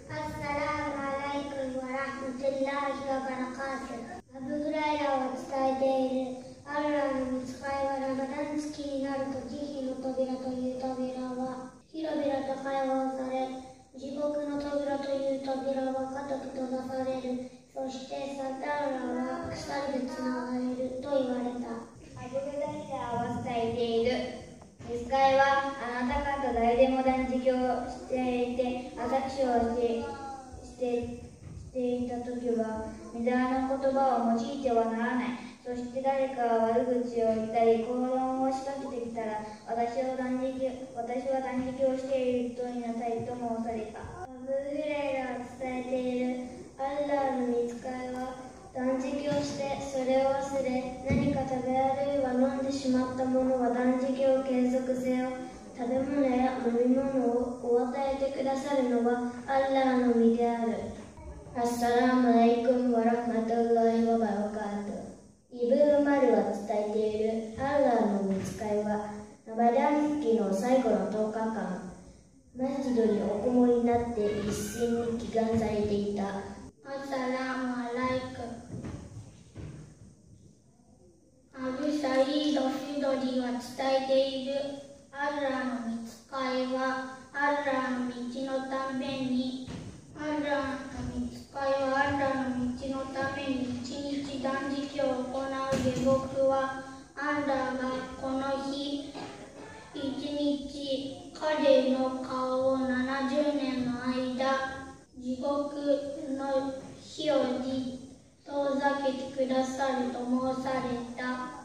Assalamualaikum warahmatullahi wabarakatuh。アブフライラは伝えている。アルラの御使いはラマダン月になると慈悲の扉という扉は広々と開放され、地獄の扉という扉は固く閉ざされる。そしてサターラは鎖でつながれると言われた。 アブフライラーは伝えている。御使いはあなた方誰でも断食をしていて、私をしていた時は無駄な言葉を用いてはならない。そして誰かが悪口を言ったり口論を仕掛けてきたら、私は断食をしていると言いなさいと申された。 アブフレイラは伝えている。アッラーの御使いは断食をしてそれを忘れ、何か食べあるいは飲んでしまった者は断食を継続せよ。食べ物や飲み物をお与えてくださるのはアッラーの御である。アッサラムアライクムワラハマトゥッラヒワバラカート。イブン・マルは伝えている。アッラーの御使いはラマダン月の最後の10日間、マスジドにおこもりになって一心に祈願されていた。アッサラムアライクム。アブサイード・フィドリは伝えている。アッラーの御使いはアッラーの道のために一日断食を行う下僕は、アンラーがこの日一日彼の顔を70年の間地獄の火を遠ざけてくださると申された。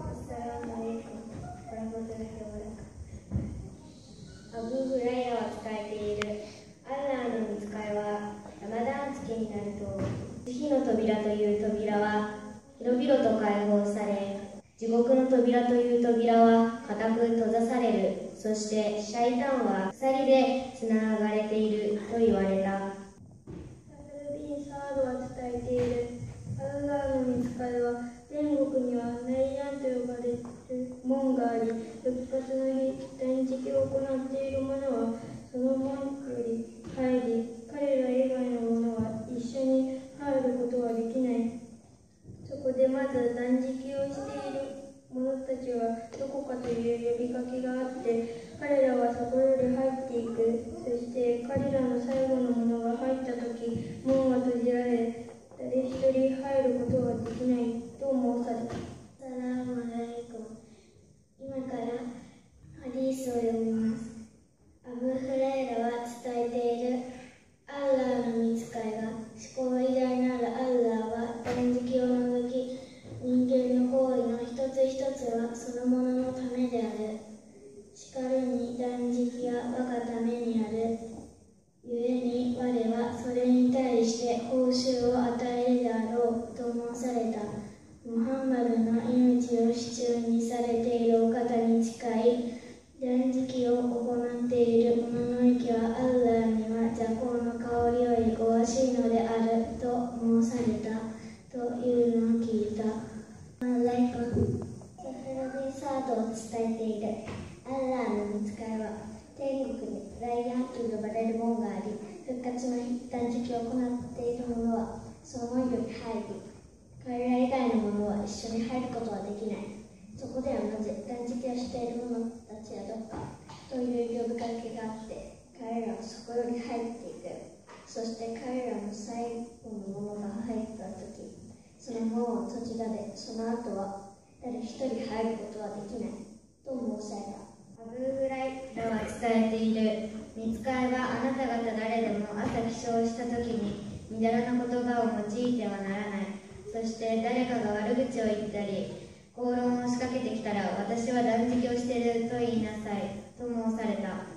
アブフライラは伝えている。アッラーの御使いはラマダン月になると慈悲の扉という扉は広々と開放され、地獄の扉という扉は固く閉ざされる。そしてシャイタンは鎖でつながれていると言われた。 サルビン・サードは伝えている。アッラーの御使いは天国にはネイヤンと呼ばれる門があり、復活の日断食を行っている者はその門より入り、彼ら以外の者は一緒に入ることはできない。そこでまず断食をしている者たちはどこかという呼びかけがあって、彼らはそこより入っていく。そして彼らの最後の者が入った時、門が閉じられ、誰一人入ることはできないと申された。サラムアライクム。今からハディースを読みます。アブフレイラは伝えている。アッラーの御使いが思考偉大なるアッラーは断食を除き、人間の行為の一つ一つはそのもののためである。しかるに断食は我がためにある。故に我はそれに対して報酬を与えるであろうと申された。ムハンマドの命を手中にされているお方に近い断食を行っている者の息はアッラーには邪香の香りより詳しいのであると申されたというのを聞いた。アライクム。サフラビサードを伝えている。アッラーの御使いは天国にライアンと呼ばれる門があり、復活の日断食を行っている者はその門より入り、彼ら以外の者は一緒に入ることはできない。そこではなぜ断食をしている者たちはどこかという呼びかけがあって、彼らはそこより入っていく。そして彼らの最後の者が入った時、その門を閉じられ、その後は誰一人入ることはできないと申された。 アブフライラは伝えている。御使いはあなた方誰でも朝起床した時にみだらな言葉を用いてはならない。そして誰かが悪口を言ったり口論を仕掛けてきたら、私は断食をしていると言いなさいと申された。